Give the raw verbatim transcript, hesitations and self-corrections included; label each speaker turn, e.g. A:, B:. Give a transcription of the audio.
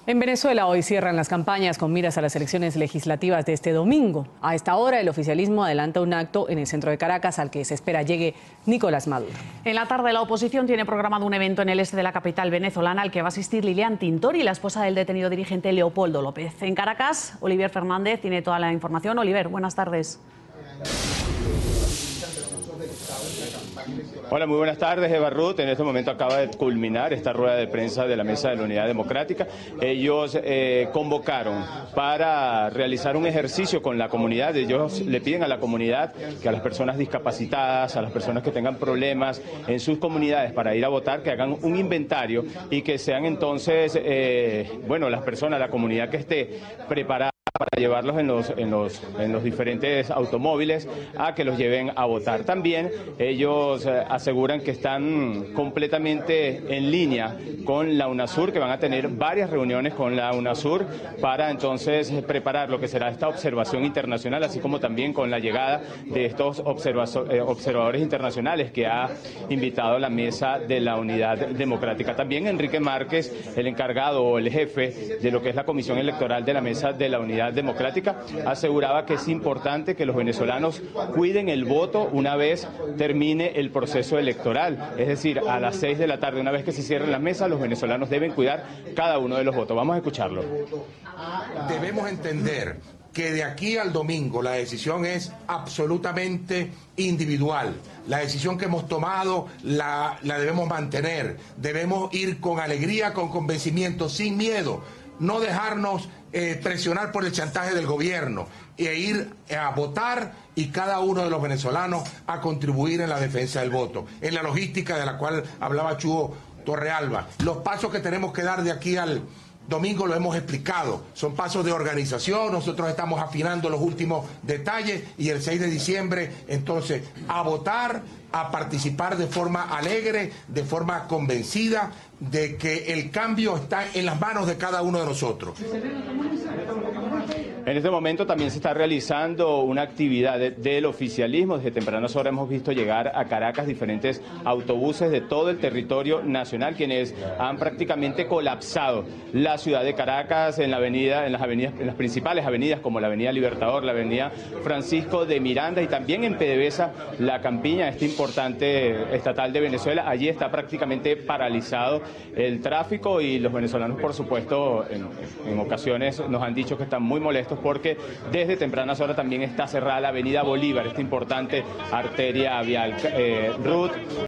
A: En Venezuela hoy cierran las campañas con miras a las elecciones legislativas de este domingo. A esta hora el oficialismo adelanta un acto en el centro de Caracas al que se espera llegue Nicolás Maduro.
B: En la tarde la oposición tiene programado un evento en el este de la capital venezolana al que va a asistir Lilian Tintori, la esposa del detenido dirigente Leopoldo López. En Caracas, Oliver Fernández tiene toda la información. Oliver, buenas tardes.
C: Hola, muy buenas tardes, Eva Ruth. En este momento acaba de culminar esta rueda de prensa de la Mesa de la Unidad Democrática. Ellos eh, convocaron para realizar un ejercicio con la comunidad. Ellos le piden a la comunidad que a las personas discapacitadas, a las personas que tengan problemas en sus comunidades para ir a votar, que hagan un inventario y que sean entonces, eh, bueno, las personas, la comunidad que esté preparada para llevarlos en los, en, los, en los diferentes automóviles a que los lleven a votar. También ellos eh, aseguran que están completamente en línea con la UNASUR, que van a tener varias reuniones con la UNASUR para entonces preparar lo que será esta observación internacional, así como también con la llegada de estos eh, observadores internacionales que ha invitado la Mesa de la Unidad Democrática. También Enrique Márquez, el encargado o el jefe de lo que es la Comisión Electoral de la Mesa de la Unidad Democrática, aseguraba que es importante que los venezolanos cuiden el voto una vez termine el proceso electoral, es decir, a las seis de la tarde, una vez que se cierren las mesas, los venezolanos deben cuidar cada uno de los votos. Vamos a escucharlo.
D: Debemos entender que de aquí al domingo la decisión es absolutamente individual. La decisión que hemos tomado la, la debemos mantener. Debemos ir con alegría, con convencimiento, sin miedo. No dejarnos eh, presionar por el chantaje del gobierno e ir a votar y cada uno de los venezolanos a contribuir en la defensa del voto, en la logística de la cual hablaba Chugo Torrealba. Los pasos que tenemos que dar de aquí al domingo lo hemos explicado, son pasos de organización, nosotros estamos afinando los últimos detalles y el seis de diciembre entonces a votar, a participar de forma alegre, de forma convencida de que el cambio está en las manos de cada uno de nosotros.
C: En este momento también se está realizando una actividad de, del oficialismo. Desde tempranas horas hemos visto llegar a Caracas diferentes autobuses de todo el territorio nacional, quienes han prácticamente colapsado la ciudad de Caracas en la avenida, en las avenidas, en las principales avenidas como la avenida Libertador, la avenida Francisco de Miranda y también en PDVSA, la campiña, este importante estatal de Venezuela. Allí está prácticamente paralizado el tráfico y los venezolanos, por supuesto, en, en ocasiones nos han dicho que están muy molestos porque desde tempranas horas también está cerrada la avenida Bolívar, esta importante arteria vial. Eh, Ruth.